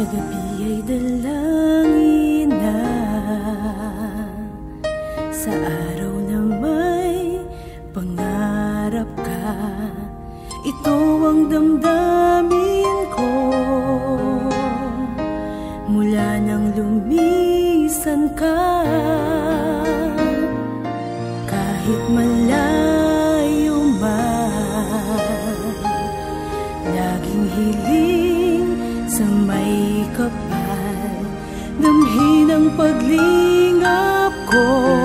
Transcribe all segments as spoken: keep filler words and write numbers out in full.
Sa gabi ay dalangin na, sa araw na may pangarap ka. Ito ang damdamin ko mula nang lumisan ka. Kahit malayo man, laging hiling sa may kapal, damhin ang paglingap ko,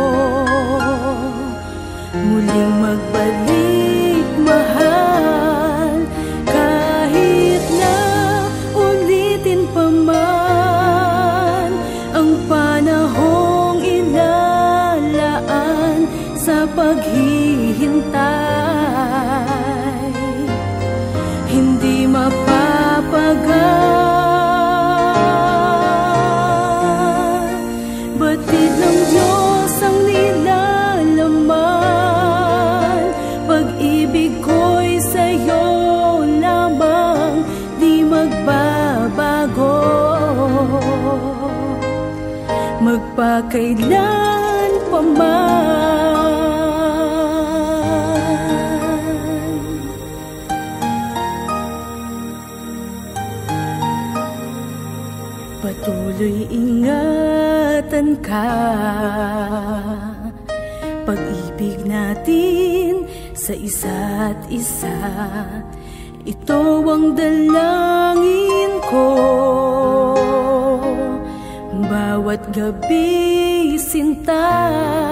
muling magbalik mahal. Kahit na ulitin pa man ang panahong ilalaan sa paghihintay, hindi mapapagal. Batid ng Diyos ang nilalaman, pag-ibig ko'y sa'yo lamang, di magbabago, magpakailan pa man. Patuloy ingatan ka, pag-ibig natin sa isa't isa. Ito ang dalangin ko, bawat gabi sinta.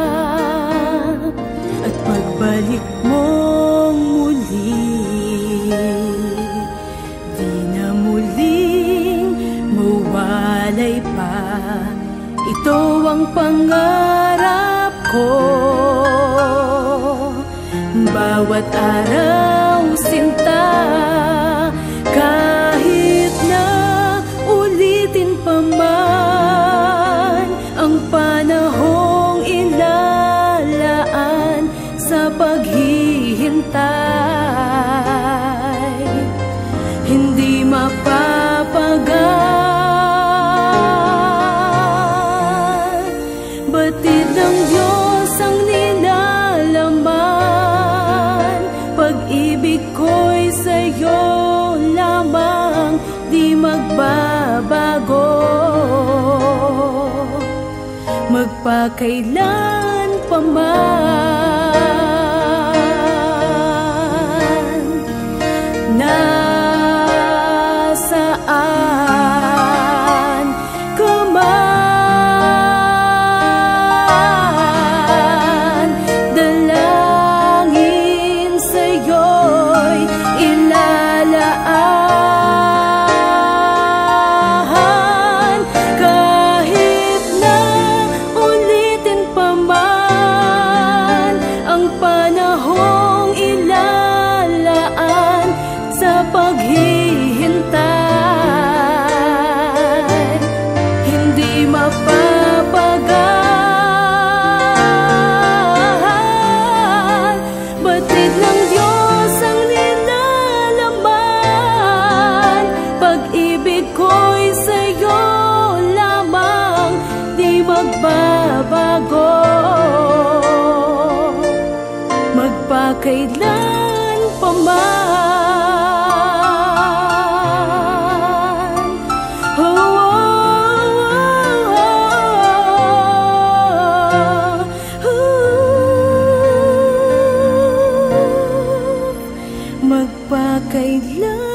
At pagbalik mong muli, di na muling mawalay pa. Ito ang pangarap ko, bawat araw sinta. Kahit na ulitin pa man ang panahong ilalaan sa paghihintay, hindi mapapagal. Batid ng Diyos ang nilalaman, pag-ibig ko'y sa'yo lamang, di magbabago, magpakailan pa man. Nasaan ka man, dalangin sa'yo'y ilalaan. Kahit na ulitin pa man ang panahong ilalaan sa paghihintay, hindi mapapagal. Batid ng Diyos ang nilalaman, pag-ibig ko'y sa'yo lamang, di magbabago, magpakailan pa man. Oh, oh, oh, oh, oh. Magpakailan